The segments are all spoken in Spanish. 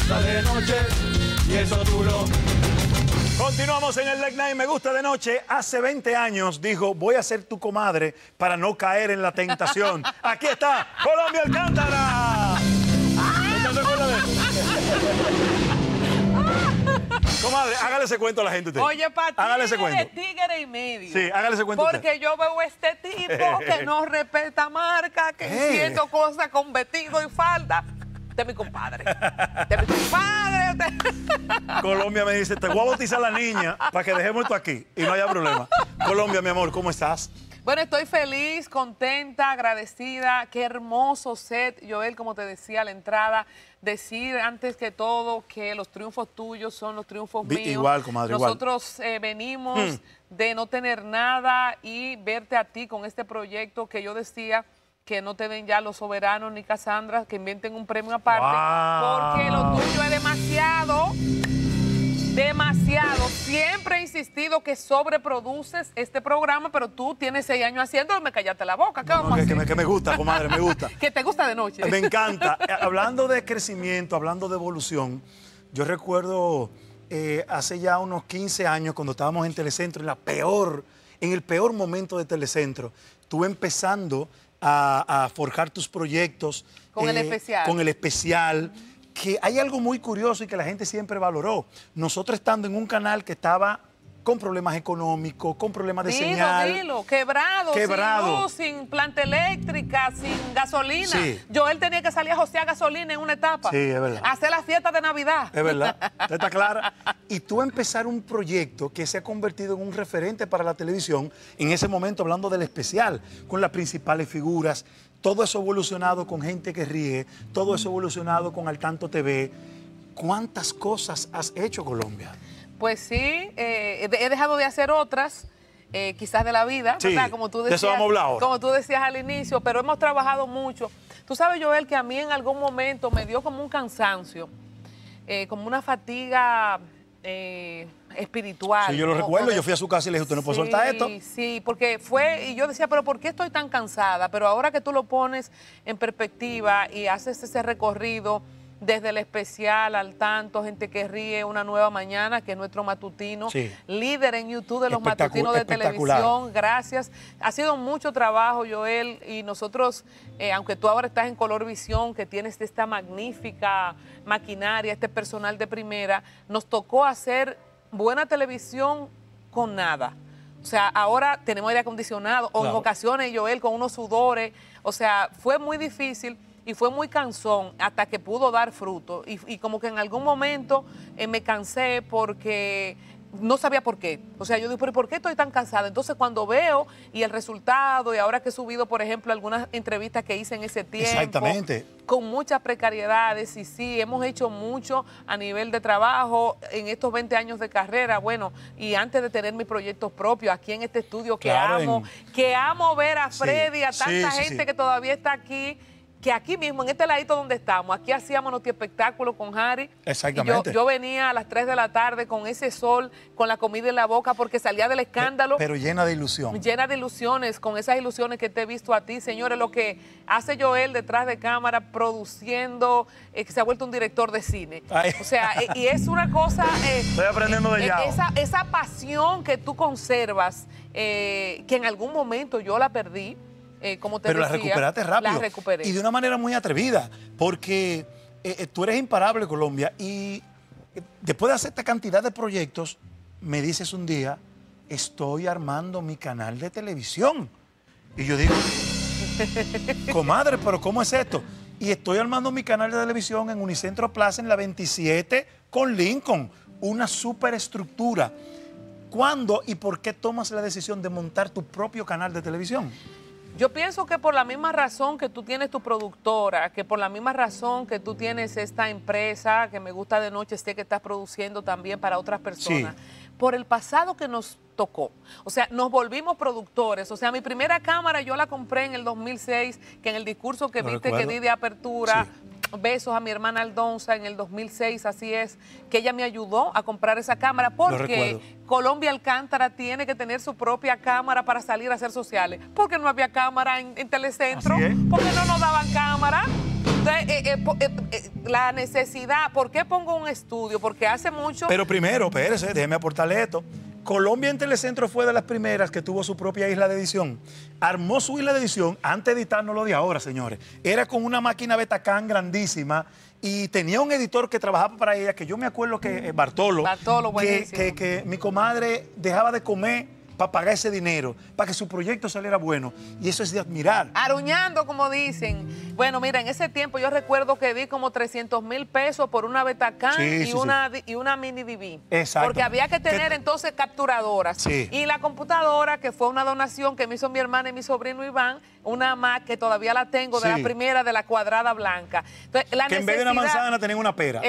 gusta de noche y eso tú lo... Continuamos en el Late Night Me Gusta de Noche. Hace 20 años dijo, voy a ser tu comadre para no caer en la tentación. Aquí está, Colombia Alcántara. ¿No te acuerdas de eso? Comadre, hágale ese cuento a la gente usted. Oye, hágale ese cuento. de tigre y medio. Sí, hágale ese cuento Porque usted. yo veo a este tipo que no respeta marca, que haciendo cosas con vestido y falda. Usted es mi compadre. Usted es mi compadre. Colombia me dice, te voy a bautizar a la niña para que dejemos esto aquí y no haya problema. Colombia, mi amor, ¿cómo estás? Bueno, estoy feliz, contenta, agradecida. Qué hermoso set, Joel, como te decía a la entrada. Decir antes que todo que los triunfos tuyos son los triunfos míos. Igual, comadre, Nosotros venimos de no tener nada y verte a ti con este proyecto que yo decía que no te den ya los soberanos ni Cassandra, que inventen un premio aparte, porque lo tuyo es demasiado. Demasiado. Siempre he insistido que sobreproduces este programa, pero tú tienes 6 años haciéndolo y me callaste la boca. ¿Qué vamos a hacer? Que me gusta, comadre, me gusta. Que te gusta de noche. Me encanta. Hablando de crecimiento, hablando de evolución, yo recuerdo hace ya unos 15 años cuando estábamos en Telecentro, en el peor momento de Telecentro, tú empezando a forjar tus proyectos. Con el especial. Con el especial. Que hay algo muy curioso y que la gente siempre valoró. Nosotros estando en un canal que estaba con problemas económicos, con problemas de señal. Dilo, quebrado, sin luz, sin planta eléctrica, sin gasolina. Sí. Joel tenía que salir a josear gasolina en una etapa. Sí, es verdad. Hacer la fiesta de Navidad. Es verdad, ¿usted está clara? Y tú empezar un proyecto que se ha convertido en un referente para la televisión, en ese momento hablando del especial, con las principales figuras, todo eso evolucionado con Gente que Ríe, todo eso evolucionado con Al Tanto TV. ¿Cuántas cosas has hecho, Colombia? Pues sí, he dejado de hacer otras, quizás de la vida, sí, ¿verdad? Como tú decías, de eso vamos a hablar ahora. como tú decías al inicio, pero hemos trabajado mucho. Tú sabes, Joel, que a mí en algún momento me dio como un cansancio, como una fatiga espiritual. Sí, yo lo recuerdo, yo fui a su casa y le dije, ¿usted no puede soltar esto? Sí, porque fue, y yo decía, pero ¿por qué estoy tan cansada? Pero ahora que tú lo pones en perspectiva y haces ese recorrido desde el especial Al Tanto, Gente que Ríe, Una Nueva Mañana, que es nuestro matutino, líder en YouTube de los matutinos de televisión, gracias. Ha sido mucho trabajo, Joel, y nosotros, aunque tú ahora estás en Color Visión, que tienes esta magnífica maquinaria, este personal de primera, nos tocó hacer buena televisión con nada. O sea, ahora tenemos aire acondicionado, o en ocasiones, Joel, con unos sudores. O sea, fue muy difícil y fue muy cansón hasta que pudo dar fruto. Y como que en algún momento me cansé porque no sabía por qué. O sea, yo digo, ¿pero por qué estoy tan cansada? Entonces, cuando veo y el resultado, y ahora que he subido, por ejemplo, algunas entrevistas que hice en ese tiempo. Exactamente. Con muchas precariedades, y sí, hemos hecho mucho a nivel de trabajo en estos 20 años de carrera, bueno, y antes de tener mis proyectos propios, aquí en este estudio que amo ver a Freddy, a tanta gente que todavía está aquí, que aquí mismo, en este ladito donde estamos, aquí hacíamos nuestro espectáculo con Harry. Exactamente. Yo venía a las 3 de la tarde con ese sol, con la comida en la boca, porque salía del escándalo. Pero llena de ilusión. Llena de ilusiones, con esas ilusiones que te he visto a ti, señores, lo que hace Joel detrás de cámara, produciendo, que se ha vuelto un director de cine. Ay. O sea, y es una cosa... Estoy aprendiendo de Yao. Esa pasión que tú conservas, que en algún momento yo la perdí, como te pero decía, la recuperaste rápido. La recuperé. Y de una manera muy atrevida, porque tú eres imparable, Colombia, y después de hacer esta cantidad de proyectos, me dices un día, estoy armando mi canal de televisión. Y yo digo, comadre, pero ¿cómo es esto? Y estoy armando mi canal de televisión en Unicentro Plaza, en la 27, con Lincoln, una superestructura. ¿Cuándo y por qué tomas la decisión de montar tu propio canal de televisión? Yo pienso que por la misma razón que tú tienes tu productora, que por la misma razón que tú tienes esta empresa que Me Gusta de Noche, sé que estás produciendo también para otras personas, por el pasado que nos tocó. O sea, nos volvimos productores. O sea, mi primera cámara yo la compré en el 2006, que en el discurso que viste que di de apertura... Besos a mi hermana Aldonza en el 2006, así es, que ella me ayudó a comprar esa cámara porque Colombia Alcántara tiene que tener su propia cámara para salir a hacer sociales. Porque no había cámara en Telecentro, porque no nos daban cámara. Entonces, la necesidad, ¿por qué pongo un estudio? Porque hace mucho... Pero primero, espérese, déjeme aportarle esto. Colombia en Telecentro fue de las primeras que tuvo su propia isla de edición. Armó su isla de edición antes de editarnos lo de ahora, señores. Era con una máquina Betacam grandísima y tenía un editor que trabajaba para ella, que yo me acuerdo que Bartolo, buenísimo. que mi comadre dejaba de comer para pagar ese dinero, para que su proyecto saliera bueno. Y eso es de admirar. Aruñando, como dicen. Bueno, mira, en ese tiempo yo recuerdo que di como 300,000 pesos por una Betacam y una mini DV. Exacto. Porque había que tener entonces capturadoras. Sí. Y la computadora, que fue una donación que me hizo mi hermana y mi sobrino Iván, una Mac que todavía la tengo, de la primera, de la cuadrada blanca. Entonces, la que en vez de una manzana tenía una pera.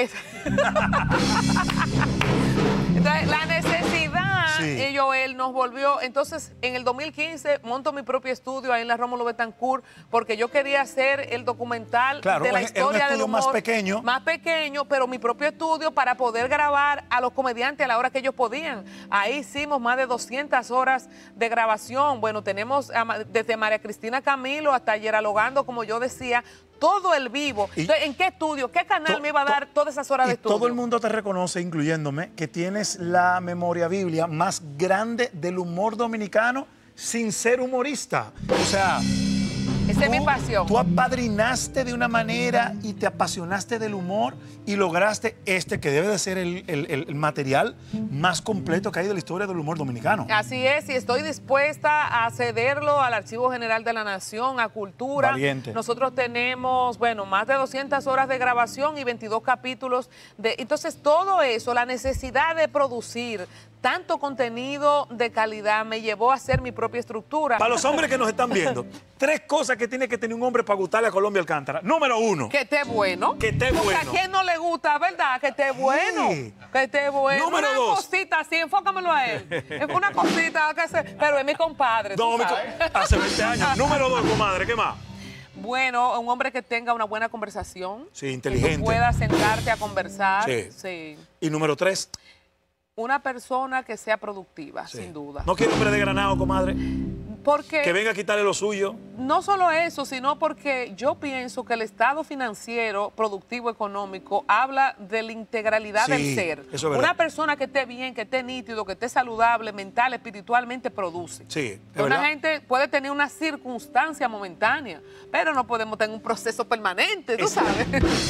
Entonces, la necesidad, Joel, nos volvió. Entonces, en el 2015 monto mi propio estudio ahí en la Rómulo Betancourt, porque yo quería hacer el documental de la historia del humor. Más pequeño. Más pequeño, pero mi propio estudio para poder grabar a los comediantes a la hora que ellos podían. Ahí hicimos más de 200 horas de grabación. Bueno, tenemos desde María Cristina Camilo hasta Yeralogando, como yo decía, todo el vivo. Entonces, ¿en qué estudio? ¿Qué canal me iba a dar todas esas horas de estudio? Todo el mundo te reconoce, incluyéndome, que tienes la memoria biblia más grande del humor dominicano sin ser humorista. O sea... Esa es mi pasión. Tú apadrinaste de una manera y te apasionaste del humor y lograste que debe de ser el material más completo que hay de la historia del humor dominicano. Así es, y estoy dispuesta a cederlo al Archivo General de la Nación, a Cultura. Valiente. Nosotros tenemos, bueno, más de 200 horas de grabación y 22 capítulos. Entonces, todo eso, la necesidad de producir tanto contenido de calidad me llevó a hacer mi propia estructura. Para los hombres que nos están viendo, 3 cosas que tiene que tener un hombre para gustarle a Colombia Alcántara. Número 1. Que esté bueno. Que esté bueno. Porque a quién no le gusta, ¿verdad? Que esté bueno. Sí. Que esté bueno. Número una 2. Cosita así, enfócamelo a él. Es una cosita que se... Pero es mi compadre, No, tú sabes. hace 20 años. Número 2, comadre, ¿qué más? Bueno, un hombre que tenga una buena conversación. Sí, inteligente. Que tú puedas sentarte a conversar. Sí. Y número 3. Una persona que sea productiva, sin duda. No quiero hombre de granado, comadre. Porque que venga a quitarle lo suyo. No solo eso, sino porque yo pienso que el estado financiero, productivo, económico, habla de la integralidad del ser. Eso es verdad. Una persona que esté bien, que esté nítido, que esté saludable, mental, espiritualmente, produce. Sí, una gente puede tener una circunstancia momentánea, pero no podemos tener un proceso permanente, tú sabes.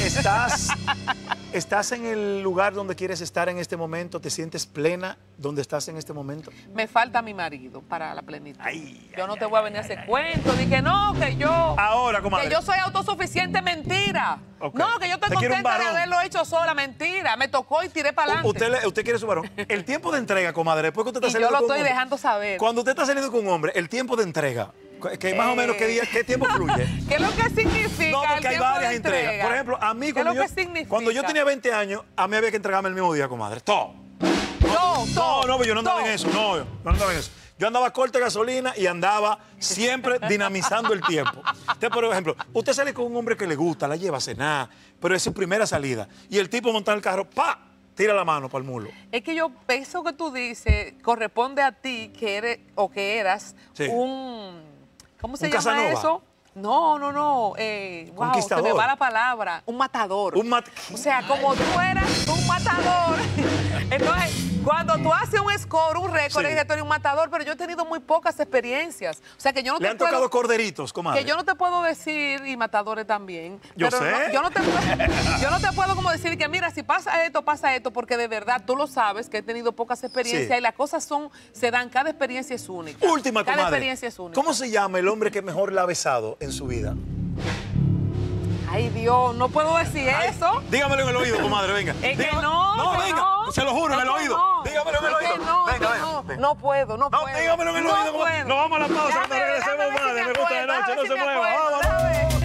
¿Estás en el lugar donde quieres estar en este momento? ¿Te sientes plena donde estás en este momento? Me falta mi marido para la plenitud. Yo no te voy a venir a hacer cuentos, ni que no, que yo... Ahora, comadre. Que yo soy autosuficiente, mentira. Okay. No, que yo estoy contenta de haberlo hecho sola, mentira. Me tocó y tiré para adelante. Usted quiere su varón. El tiempo de entrega, comadre, después que usted está y saliendo yo lo con estoy un hombre, dejando saber. Cuando usted está saliendo con un hombre, el tiempo de entrega, que más o menos qué tiempo fluye. ¿Qué es lo que significa? No, porque hay varias entregas. Por ejemplo, a mí, cuando yo tenía 20 años, a mí había que entregarme el mismo día, comadre. Todo. No, yo no andaba en eso. No, yo no andaba en eso. Yo andaba corto de gasolina y andaba siempre dinamizando el tiempo. Usted, por ejemplo, usted sale con un hombre que le gusta, la lleva a cenar, pero es su primera salida. Y el tipo monta en el carro, ¡pa! Tira la mano para el mulo. Es que eso que tú dices corresponde a ti que eres o que eras un... ¿Cómo se llama Casanova. eso? No. Wow, se me va la palabra. Un matador. O sea, como tú eras un matador. Entonces, cuando tú haces un score, un récord, es que tú eres un matador, pero yo he tenido muy pocas experiencias. O sea, que yo no Le han tocado corderitos, comadre. Que yo no te puedo decir, y matadores también. Yo pero sé. No, yo no te puedo como decir que, mira, si pasa esto, porque de verdad tú lo sabes, que he tenido pocas experiencias y las cosas se dan, cada experiencia es única. Última, comadre. Cada experiencia es única. ¿Cómo se llama el hombre que mejor la ha besado en su vida? Ay, Dios, no puedo decir eso. Dígamelo en el oído, comadre, venga. Es que no, venga, se lo juro, en el oído. Dígamelo en el oído. Venga. No puedo. No, dígamelo en el oído. Puedo. Nos vamos a la pausa, cuando regresemos, madre. Me gusta de noche, no se mueva. Vámonos.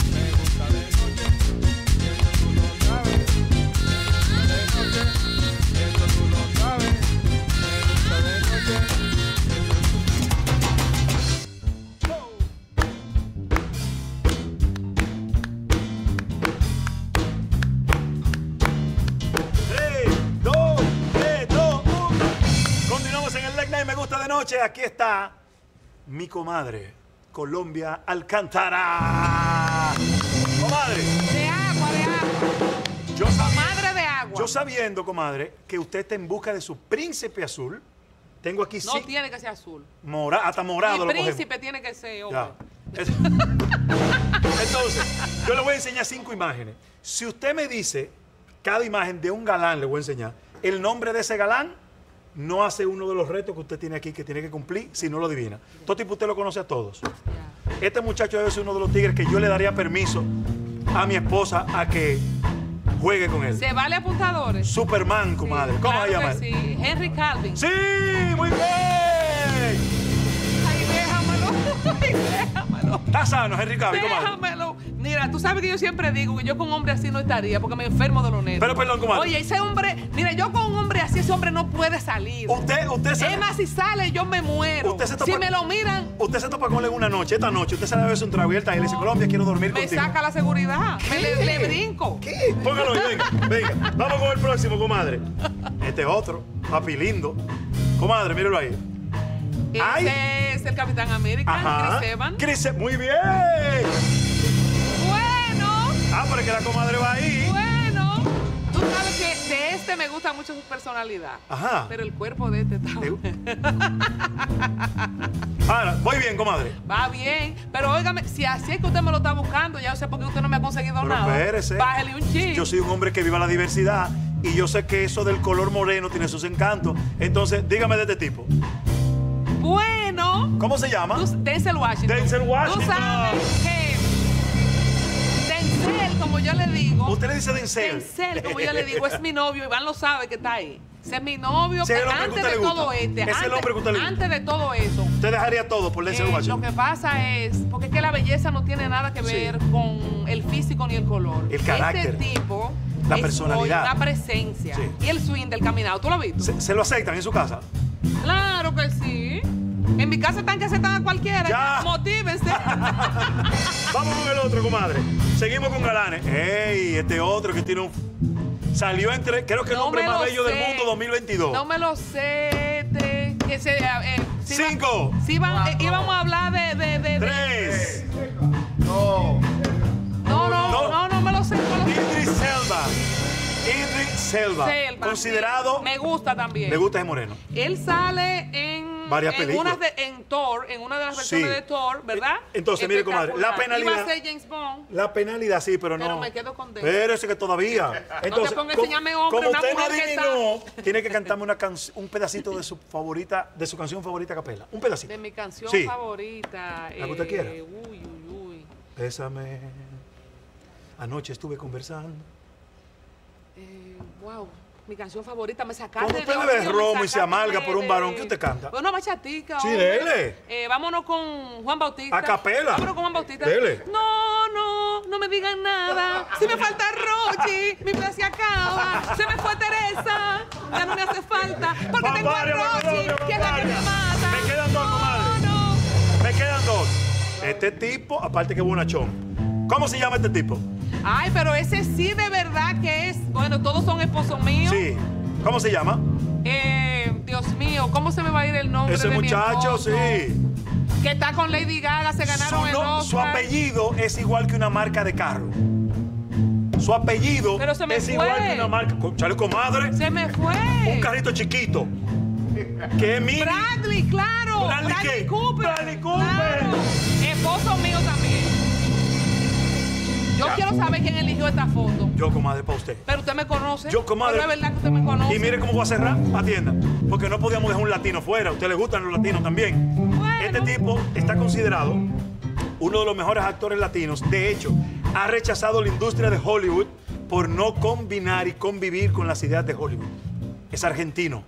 Me gusta de noche. Aquí está mi comadre, Colombia Alcántara. Comadre. Yo sabiendo, comadre, que usted está en busca de su príncipe azul, tengo aquí No tiene que ser azul. hasta morado Mi lo cogemos. príncipe tiene que ser, hombre. Ya. Entonces, yo le voy a enseñar 5 imágenes. Si usted me dice cada imagen de un galán, le voy a enseñar, el nombre de ese galán no hace uno de los retos que usted tiene aquí, que tiene que cumplir, si no lo adivina. Todo tipo usted lo conoce a todos. Ya. Este muchacho debe ser uno de los tigres que yo le daría permiso a mi esposa a que juegue con él. ¿Se vale apuntadores? Superman, comadre. ¿Cómo claro se llama que él? sí. Henry Calvin. ¡Sí! ¡Muy bien! Ay, déjamelo. Ay, déjamelo. Está sano, Henry Cavill, comadre. Déjamelo. Mira, tú sabes que yo siempre digo que yo con un hombre así no estaría porque me enfermo de lo nervios. Pero perdón, comadre. Oye, ese hombre, mira, yo con un hombre así, ese hombre no puede salir. Usted se... Es más, si sale, yo me muero. Usted se topa- Si me lo miran, Usted se topa con él una noche, esta noche, usted se le bebe un trago y él está ahí, le dice, Colombia, quiero dormir me contigo. saca la seguridad. Le brinco. ¿Qué? Póngalo ahí, venga. Vamos con el próximo, comadre. Este es otro, papi lindo. Comadre, míralo ahí. Ay. Ese es el Capitán América, Chris Evans. Muy bien. Bueno, Pero es que la comadre va ahí. bueno. Tú sabes que de este me gusta mucho su personalidad. Ajá. Pero el cuerpo de este también. Ahora, voy bien, comadre. Va bien. Pero óigame, si así es que usted me lo está buscando, ya yo sé por qué usted no me ha conseguido Pero nada. espérese. Bájale un chip. Yo soy un hombre que viva la diversidad y yo sé que eso del color moreno tiene sus encantos. Entonces, dígame de este tipo. Bueno. ¿Cómo se llama? Denzel Washington. Denzel Washington. Tú sabes que Denzel, como yo le digo. Usted le dice Denzel. Denzel, como yo le digo, es mi novio. Iván lo sabe que está ahí. Ese es mi novio. Sí, es el hombre que antes usted de le gusta. todo este. Es el hombre que usted le gusta. Antes de todo eso. Usted dejaría todo por Denzel Lo Washington. que pasa es, porque es que la belleza no tiene nada que ver con el físico ni el color. El carácter. Este tipo La es personalidad. una presencia. Sí. Y el swing del caminado, ¿tú lo has visto? ¿Se lo aceptan en su casa? Claro que sí. En mi casa están que aceptan a cualquiera. Ya. Motívense. Vamos con el otro, comadre. Seguimos con galanes. ¡Ey! Este otro que tiene un... Salió entre, creo que el No hombre me más lo bello del sé. mundo 2022. No me lo sé. Que se, si 5. íbamos a hablar de 3. No me lo sé. No me lo sé. Idris Elba. Idris Elba. Selva, Considerado... sí. Me gusta también. Le gusta ese moreno. Él sale en Varias películas. en Thor, en una de las versiones Sí. de Thor, ¿verdad? Entonces, mire, comadre, la Espectacular. penalidad- Iba a ser James Bond. La penalidad sí, pero no. Pero me quedo con Denzel. Espérese que todavía. Entonces, ponga a enseñarme hombre, como una usted no mujer que adivinó, tiene que cantarme un pedacito de su favorita, de su canción favorita a capela. Un pedacito. De mi canción Sí. favorita. La que usted quiera. Uy. Bésame. Anoche estuve conversando. Wow. Mi canción favorita, me sacaste Cuando usted de bebe odio, me romo y se sacaste amarga por un de- varón, ¿qué usted canta? Una bachatica. Sí, hombre. dele. Vámonos con Juan Bautista. A capela. Vámonos con Juan Bautista. Dele. No me digan nada. Si me falta Rochi, mi vida se acaba. Se me fue Teresa, ya no me hace falta. Porque tengo a Fanfarria, Rochi, Fanfarria, que es la que me Fanfarria. mata. Me quedan dos, comadre. No. Me quedan 2. Este tipo, aparte que bonachón. ¿Cómo se llama este tipo? Ay, pero ese sí de verdad que es. Bueno, todos son esposos míos. Sí. ¿Cómo se llama? Dios mío, ¿cómo se me va a ir el nombre Ese de mi muchacho, esposo? sí. Que está con Lady Gaga, se ganaron el Oscar. Su apellido es igual que una marca de carro. Su apellido Pero se me es fue. igual que una marca. Chale, comadre. Se me fue. Un carrito chiquito. Que es mini. Bradley, claro. ¿Bradley qué? Cooper. Bradley Cooper. Claro. Esposo mío también. Yo quiero saber quién eligió esta foto. Yo, comadre, para usted. Pero usted me conoce. Yo, comadre. Pero es verdad que usted me conoce. Y mire cómo voy a cerrar. Atienda. Porque no podíamos dejar un latino fuera. A usted le gustan los latinos también. Bueno. Este tipo está considerado uno de los mejores actores latinos. De hecho, ha rechazado la industria de Hollywood por no combinar y convivir con las ideas de Hollywood. Es argentino.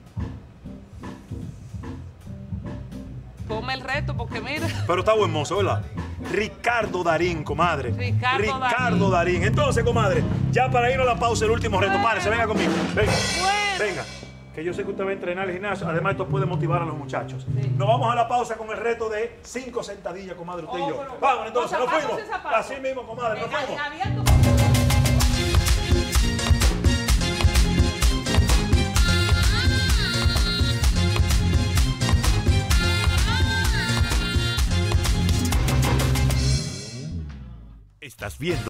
Ponme el reto porque mira. Pero está buen mozo, ¿verdad? Ricardo Darín, comadre. Ricardo Darín. Entonces, comadre, ya para irnos a la pausa, el último reto. Párese, venga conmigo. Venga. Bueno. Venga. Que yo sé que usted va a entrenar al gimnasio. Además, esto puede motivar a los muchachos. Nos vamos a la pausa con el reto de 5 sentadillas, comadre, usted y yo. Pero- Vamos, entonces, nos zapatos fuimos. y zapatos. Así mismo, comadre, nos fuimos. Abierto. Estás viendo